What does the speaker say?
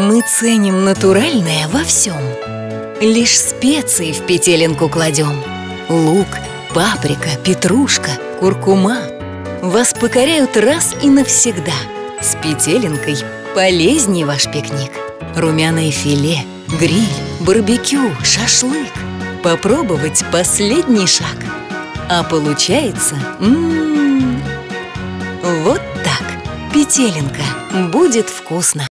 Мы ценим натуральное во всем. Лишь специи в петелинку кладем. Лук, паприка, петрушка, куркума вас покоряют раз и навсегда. С петелинкой полезней ваш пикник. Румяное филе, гриль, барбекю, шашлык. Попробовать последний шаг. А получается, вот так. Петелинка. Будет вкусно.